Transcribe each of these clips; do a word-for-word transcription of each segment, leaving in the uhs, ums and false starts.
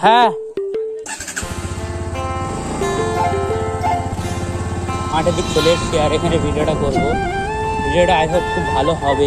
হ্যাঁ মাঠের দিক চলে এসেছি আর এখানে ভিডিওটা করবো। ভিডিওটা আই হোপ খুব ভালো হবে।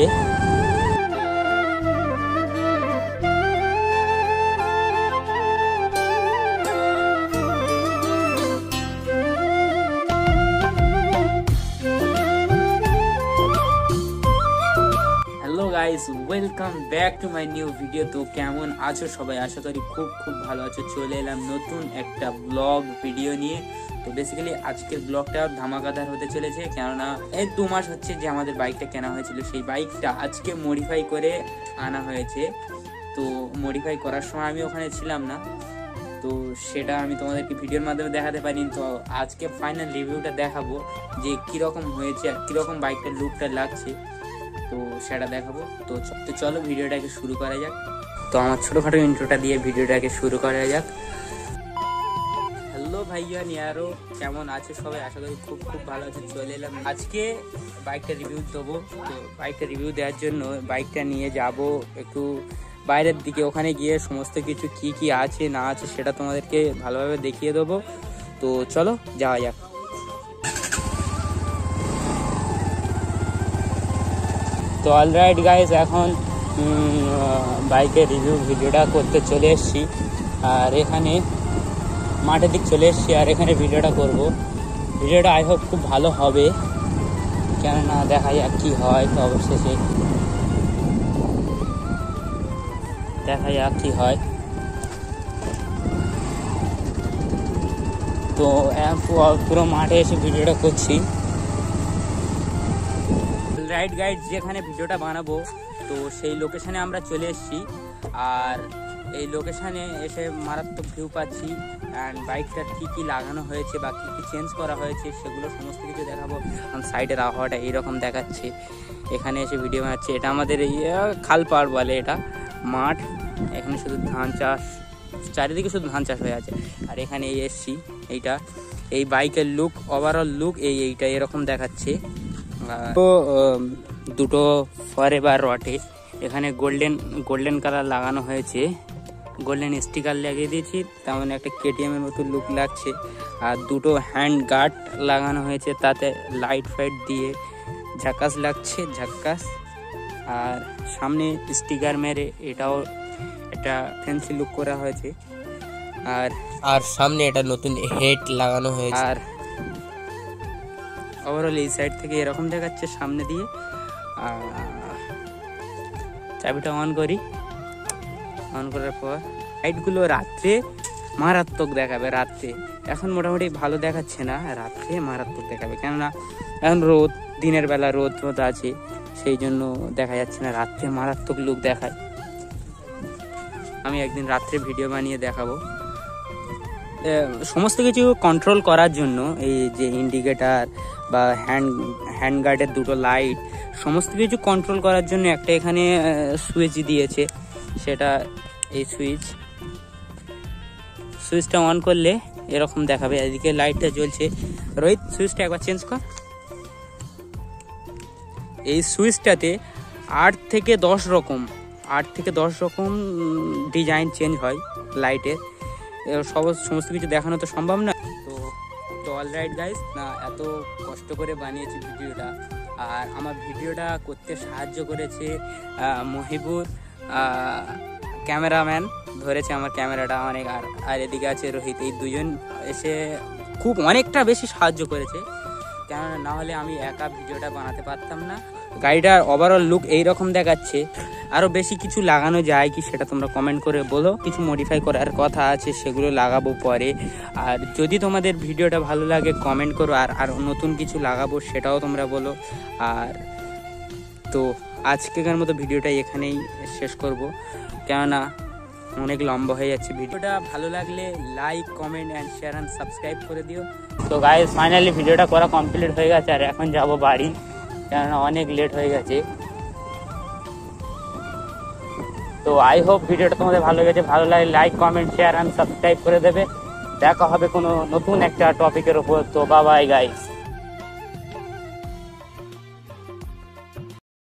Guys welcome back to my new video. তো কেমন আছো সবাই? আশা করি খুব খুব ভালো আছো। চলে এলাম নতুন একটা ব্লগ ভিডিও নিয়ে। তো বেসিক্যালি আজকের ব্লগটা ধামাকাদার হতে চলেছে, কেননা এই দু মাস হচ্ছে যে আমাদের বাইকটা কেনা হয়েছিল, সেই বাইকটা আজকে মডিফাই করে আনা হয়েছে। তো মডিফাই করার সময় আমি ওখানে ছিলাম না, তো সেটা আমি তোমাদেরকে ভিডিওর মাধ্যমে দেখাতে পারিনি। তো আজকে ফাইনাল রিভিউটা দেখাবো যে কীরকম হয়েছে আর কীরকম বাইকটার লুকটা লাগছে, তো সেটা দেখাবো। তো তো চলো ভিডিওটাকে শুরু করা যাক। তো আমার ছোটোখাটো ইন্ট্রোটা দিয়ে ভিডিওটাকে শুরু করা যাক। হ্যালো ভাইয়া নিয়ারো, কেমন আছে সবাই? আশা করি খুব খুব ভালো আছে। চলে এলাম আজকে বাইকটা রিভিউ দেবো। তো বাইকটা রিভিউ দেওয়ার জন্য বাইকটা নিয়ে যাব একটু বাইরের দিকে। ওখানে গিয়ে সমস্ত কিছু কি কি আছে না আছে সেটা তোমাদেরকে ভালোভাবে দেখিয়ে দেবো। তো চলো যাওয়া যাক। তো অলরাইট গাইস, এখন বাইকের রিভিউ ভিডিওটা করতে চলে এসেছি আর এখানে মাঠের দিক চলে এসেছি আর এখানে ভিডিওটা করব। ভিডিওটা আই হোপ খুব ভালো হবে, কেননা দেখা যাক কী হয়। তো অবশেষে দেখা যাক কী হয়। তো পুরো মাঠে এসে ভিডিওটা করছি। রাইড গাইড যেখানে ভিডিওটা বানাবো তো সেই লোকেশানে আমরা চলে এসেছি আর এই লোকেশানে এসে মারাত্মক ভিউ পাচ্ছি। অ্যান্ড বাইকটার কী কী লাগানো হয়েছে বা কী কী চেঞ্জ করা হয়েছে সেগুলো সমস্ত কিছু দেখাবো। সাইডের আবহাওয়াটা এইরকম দেখাচ্ছে। এখানে এসে ভিডিও বানাচ্ছে। এটা আমাদের এই খালপাড় বলে, এটা মাঠ। এখানে শুধু ধান চাষ, চারিদিকে শুধু ধান চাষ হয়ে আছে। আর এখানে এই এসছি, এইটা এই বাইকের লুক, ওভারঅল লুক এই এইটা এরকম দেখাচ্ছে। তো দুটো ফরএভার রটে এখানে গোল্ডেন গোল্ডেন কালার লাগানো হয়েছে, গোল্ডেন স্টিকার লাগিয়ে দিয়েছি, তেমন একটা কেটিএম এর মতো লুক লাগছে। আর দুটো হ্যান্ড গার্ড লাগানো হয়েছে, তাতে লাইট ফাইট দিয়ে ঝাক্কাস লাগছে, ঝাক্কাস। আর সামনে স্টিকার মেরে এটাও একটা ফ্যান্সি লুক করা হয়েছে। আর আর সামনে এটা নতুন হেড লাগানো হয়েছে। আর ওভারঅল এই সাইড থেকে এরকম দেখাচ্ছে সামনে দিয়ে। চাবিটা অন করি, অন করার পর লাইটগুলো রাত্রে মারাত্মক দেখাবে। রাত্রে এখন মোটামুটি ভালো দেখাচ্ছে না, রাত্রে মারাত্মক দেখাবে, কেননা এখন রোদ, দিনের বেলা রোদ রোদ আছে, সেই জন্য দেখা যাচ্ছে না। রাত্রে মারাত্মক লুক দেখায়। আমি একদিন রাত্রে ভিডিও বানিয়ে দেখাবো। সমস্ত কিছু কন্ট্রোল করার জন্য এই যে ইন্ডিকেটার বা হ্যান্ড হ্যান্ড গার্ডের দুটো লাইট, সমস্ত কিছু কন্ট্রোল করার জন্য একটা এখানে সুইচ দিয়েছে। সেটা এই সুইচ, সুইচটা অন করলে এরকম দেখাবে। এদিকে লাইটটা জ্বলছে। রোহিত, সুইচটা একবার চেঞ্জ কর। এই সুইচটাতে আট থেকে দশ রকম আট থেকে দশ রকম ডিজাইন চেঞ্জ হয় লাইটের। সব সমস্ত কিছু দেখানো তো সম্ভব না। তো তো অলরাইট গাইস, না এত কষ্ট করে বানিয়েছি ভিডিওটা। আর আমার ভিডিওটা করতে সাহায্য করেছে মহিবুর, ক্যামেরাম্যান ধরেছে আমার ক্যামেরাটা অনেক। আর আর এদিকে আছে রোহিত। এই দুজন এসে খুব অনেকটা বেশি সাহায্য করেছে, কেননা না হলে আমি একা ভিডিওটা বানাতে পারতাম না। গাড়িটার ওভারঅল লুক এইরকম দেখাচ্ছে। আরও বেশি কিছু লাগানো যায় কি সেটা তোমরা কমেন্ট করে বলো। কিছু মডিফাই করার কথা আছে, সেগুলো লাগাবো পরে। আর যদি তোমাদের ভিডিওটা ভালো লাগে কমেন্ট করো, আর আর নতুন কিছু লাগাবো সেটাও তোমরা বলো। আর তো আজকের মতো ভিডিওটা এখানেই শেষ করব, কেননা অনেক লম্বা হয়ে যাচ্ছে। ভিডিওটা ভালো লাগলে like, comment and share and subscribe করে দিও। তো গাইস, ফাইনালি ভিডিওটা করা কমপ্লিট হয়ে গেছে আর এখন যাব বাড়ি, কেননা অনেক লেট হয়ে গেছে। তো আই হোপ ভিডিওটা তোমাদের ভালো লেগেছে। ভালো লাগে like, comment, share and subscribe করে দেবে। দেখা হবে কোনো নতুন একটা টপিকের উপর। তো বাই বাই গাইস।